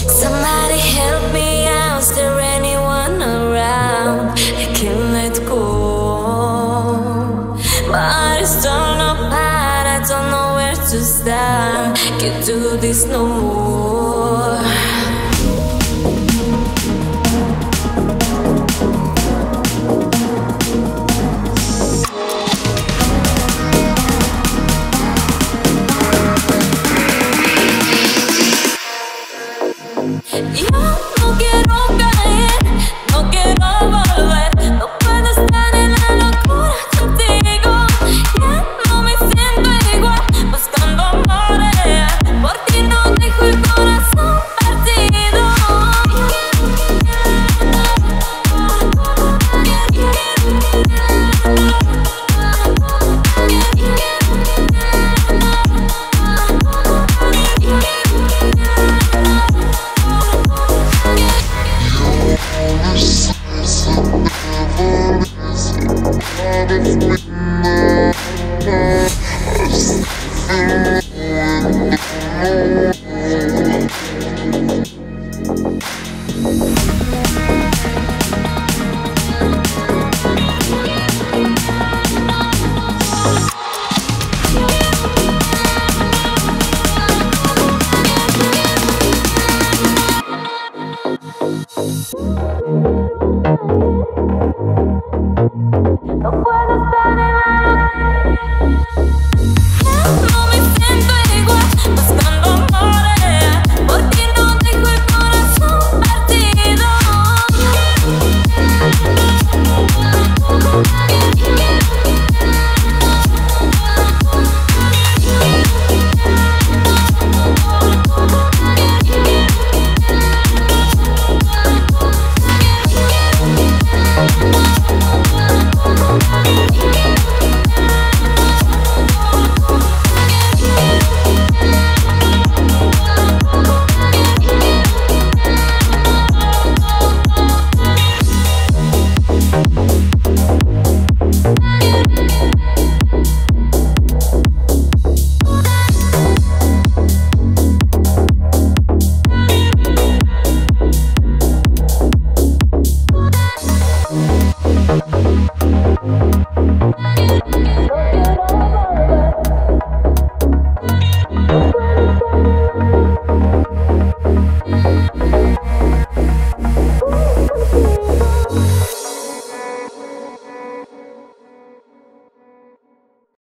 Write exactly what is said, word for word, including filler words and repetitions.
Somebody help me out, is there anyone around? I can't let go. My heart is torn apart, I don't know where to start. Can't do this no more. Yo no quiero caer, no quiero volver, no puedo estar en la locura contigo. Ya no me siento igual, buscando amor real, por ti no dejo el corazón partido. We'll be right